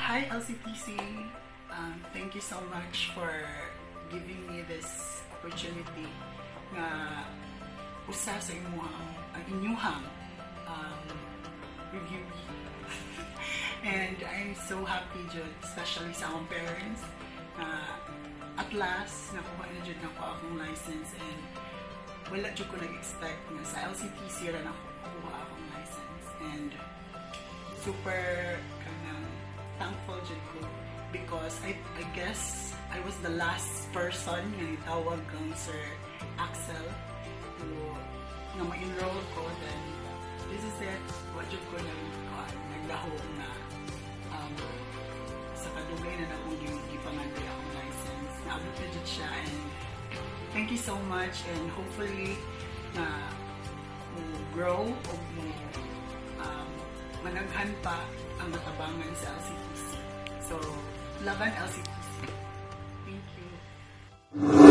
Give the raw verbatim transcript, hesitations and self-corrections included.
hi L C T C. Um, thank you so much for giving me this opportunity na usa sa inyong ang inyuhang um, review. And I'm so happy jud, especially sa akong parents na uh, at last nakuha na jud nako akong license, and wala jud ko nag-expect na sa L C T C ra nakuha akong license, and super kanang thankful jud ko because I I guess I was the last person nga nitawag kang Sir Axel to na ma-enroll ko. Then this is it, what jud ko nang uh, nagdaho na um, sa kadugay na akong gipanganday akong license, naabot na jud siya, and thank you so much, and hopefully na uh, mo grow o mo um, managhan pa ang natabangan sa L C T C. So, laban L C T C. Thank you.